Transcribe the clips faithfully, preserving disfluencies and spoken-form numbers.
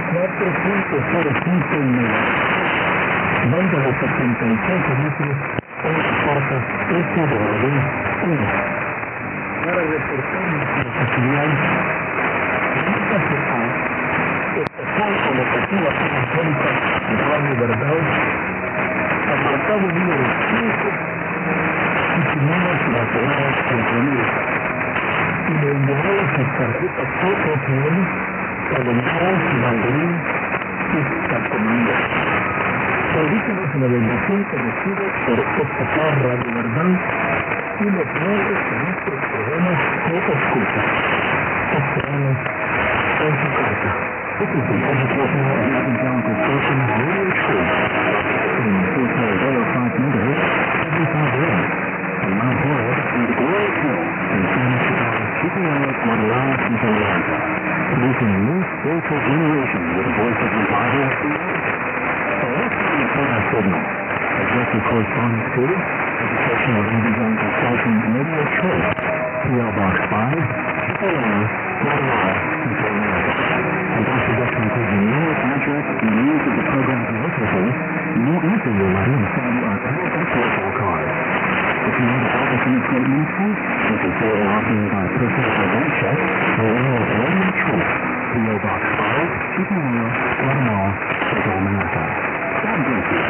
cuatro punto cero cinco megas. Banda de setenta y cinco metros en las puertas S D R uno. Para reportar nuestra necesidad, U S A, Estación Comunicativa Telefónica Radio Verdad, apartado número cinco, y tenemos las horas comprometidas. Y le enviaremos sus tarjetas O S M, calendario, banderín y cartomando. Solicítanos la bendición conocida por J K Radio Verdad y los nuevos de nuestros programas que escucha. Esperamos en su casa. This is the educational and evangelical station Radio Show. In two point oh five megahertz every five hours. From Mount Horeb and the Glory Hill in San Chicago, Guatemala, Guatemala, and Atlanta. Producing a new spiritual generation with a voice of revival of the earth. On our signal, exactly corresponds to Educational and Evangelical Station Radio Choice, P O Box five, Guatemala, Guatemala, Central America. And don't forget to include your name, address, and use of the program you listen to. You won't answer your letter and send you our telephone card. If you need to offer some great ministry, you can say it offering our personal event check or email Radio Choice, P O Box five, Guatemala, Guatemala, Central America. God bless you.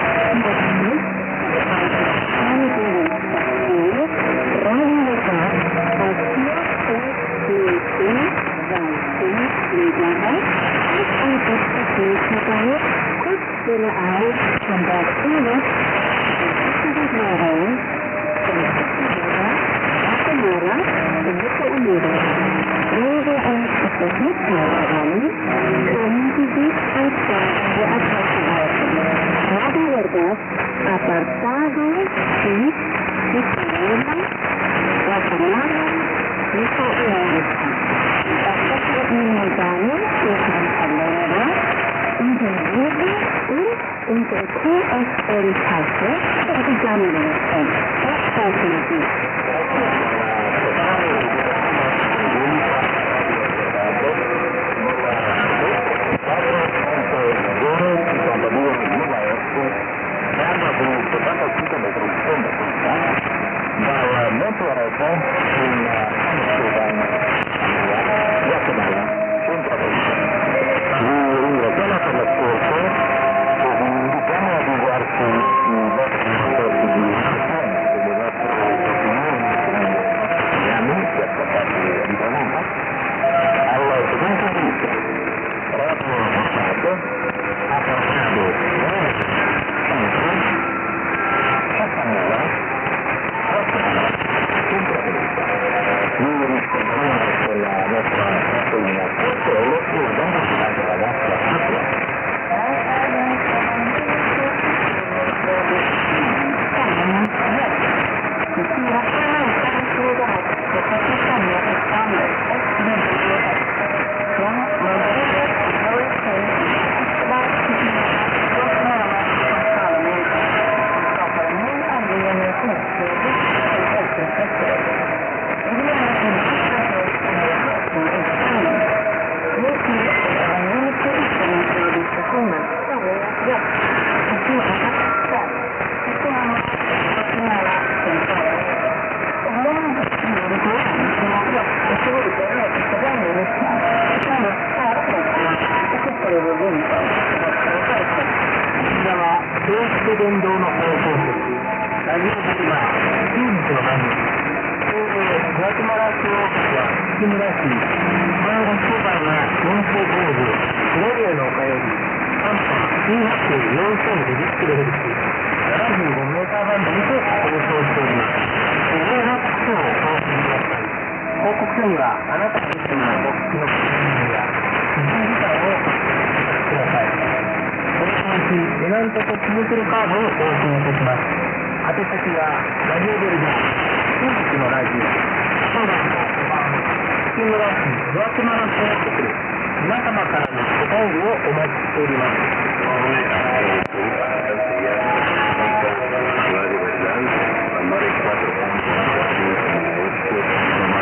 Verdad, apartado y sistema, Guatemala, Hijo y África. Apartado inmediato, que es la verdad, entendido y entre Q es el caso, que es la medicina.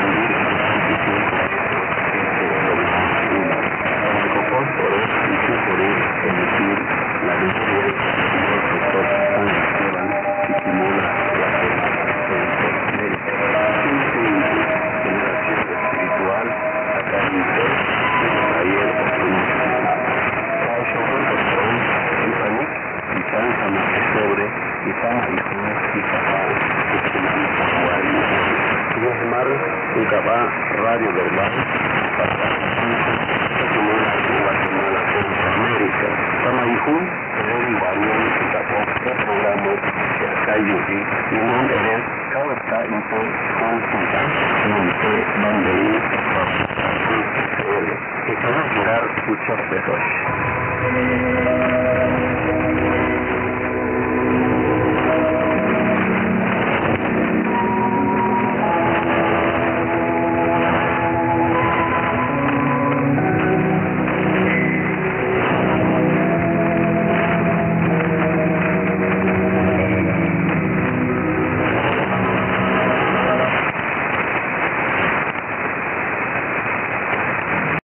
Por kun dari bangun kita fokus program kayu di ini adalah kalau tak itu konsultan untuk membeli itu girar muchos pesos.